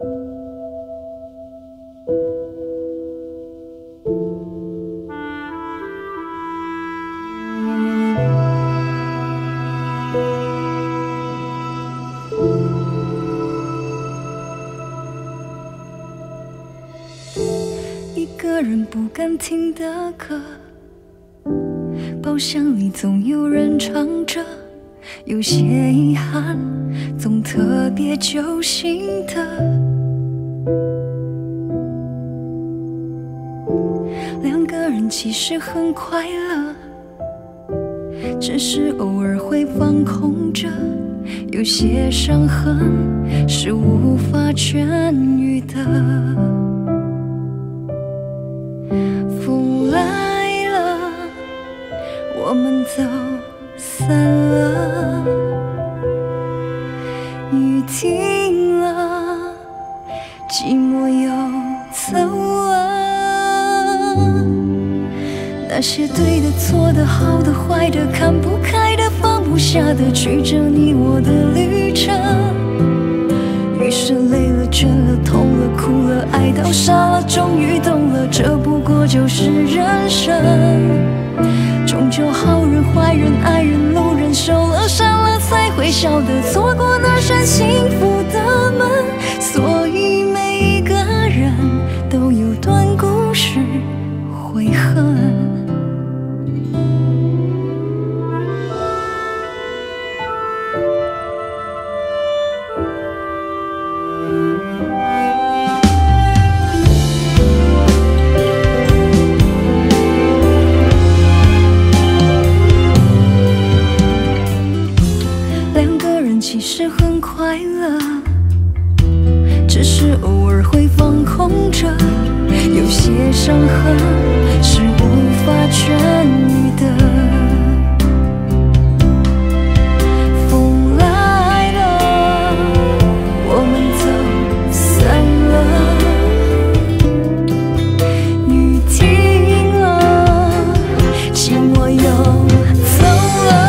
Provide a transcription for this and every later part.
一个人不敢听的歌，包厢里总有人唱着，有些遗憾总特别揪心的。两个人其实很快乐，只是偶尔会放空着，有些伤痕是无法痊愈的。风来了，我们走散了，雨停了，寂寞又走了。那些对的、错的、好的、坏的、看不开的、放不下的，曲折你我的旅程。于是累了、倦了、痛了、哭了、爱到傻了，终于懂了，这不过就是人生。终究好人、坏人、爱人、路人，受了伤了才会晓得，错过那扇幸福的门。所以每一个人都有段故事悔恨。其实很快乐，只是偶尔会放空着，有些伤痕是无法痊愈的。风来了，我们走散了，雨停了，寂寞又走了。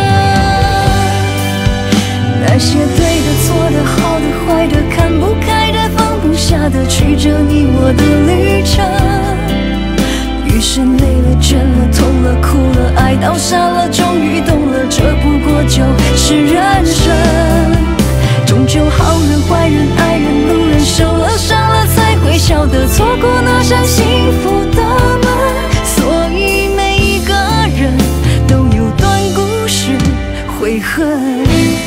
那些对的、错的、好的、坏的、看不开的、放不下的，曲折你我的旅程。于是累了、倦了、痛了、哭了、爱到傻了，终于懂了，这不过就是人生。终究好人、坏人、爱人、路人，受了伤了才会晓得，错过那扇幸福的门。所以每一个人都有段故事悔恨。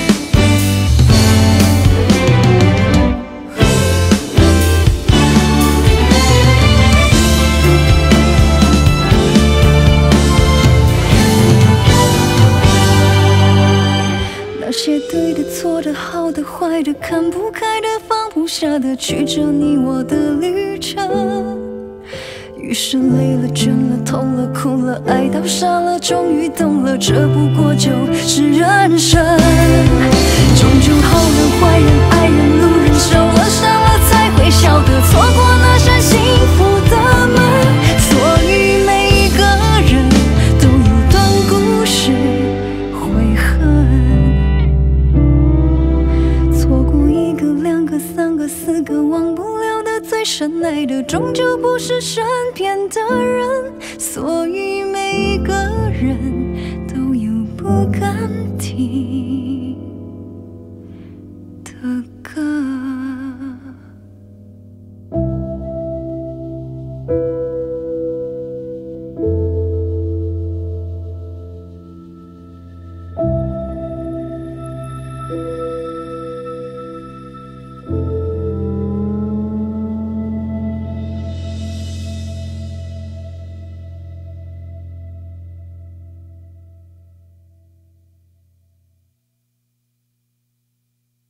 那些对的、错的、好的、坏的、看不开的、放不下的，曲折你我的旅程。于是累了、倦了、痛了、哭了、爱到傻了，终于懂了，这不过就是人生。终究好人、坏人、爱人、路人，受了伤了才会晓得，错过那扇幸福的门。所以每一个人都有段故事悔恨。错过一个、两个、三个、四个，忘不了的、最深爱的，终究不是身边的人。所以每一个人都有不甘